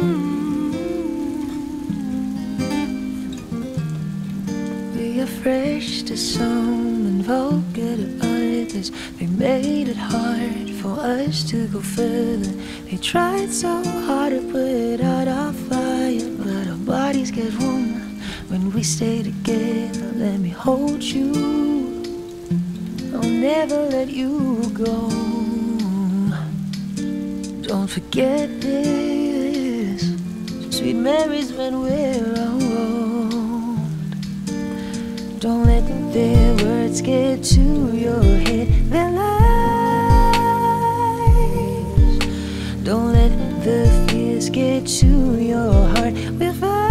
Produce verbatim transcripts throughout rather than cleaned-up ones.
We are fresh to some and vulgar to others. They made it hard for us to go further. They tried so hard to put out our fire, but our bodies get warmer when we stay together. Let me hold you, I'll never let you go. Don't forget this, sweet memories when we're old. Don't let their words get to your head, their lies. Don't let the fears get to your heart. We're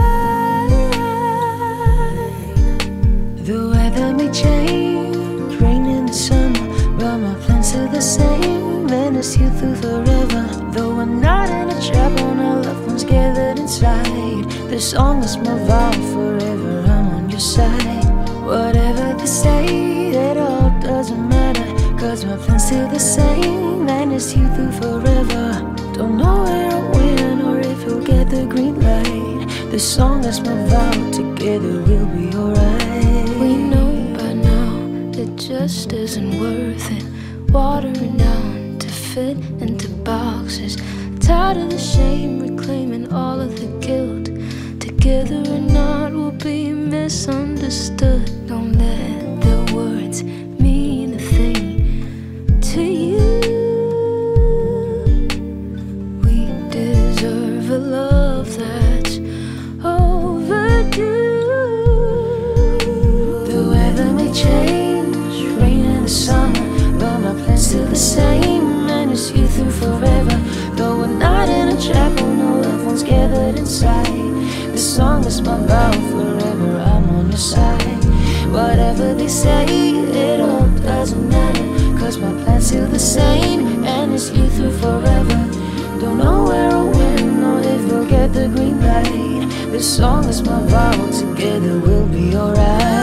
fine. The weather may change, rain in the summer, but my plans are the same, menace you through forever. Though we're not in a trap, on our loved ones gathered inside. This song is my vow forever, I'm on your side. Whatever they say, that all doesn't matter, cause my plans still the same, menace you through forever. Don't know where I'll win or if you'll get the green light. This song is my vow, together we'll be alright. We know by now it just isn't worth it, watering down to fit into boxes. Tired of the shame, reclaiming all of the guilt. Together or not, we'll be misunderstood. Don't let the words mean a thing to you. We deserve a love that's overdue. The weather may change, rain in the summer, but my plans still the same, menace you through forever. Though we're not in a trap, on our loved ones gathered inside. This song is my vow forever, I'm on your side. Whatever they say, it all doesn't matter, cause my plans still the same, and it's you through forever. Don't know where I'll win or if we'll get the green light. This song is my vow, together we'll be alright.